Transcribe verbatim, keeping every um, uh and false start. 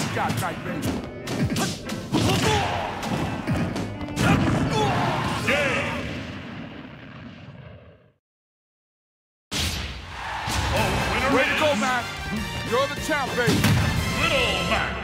you got tonight, baby? Game. Oh, winner Way to go, man. You're the champ, baby. Little Mac.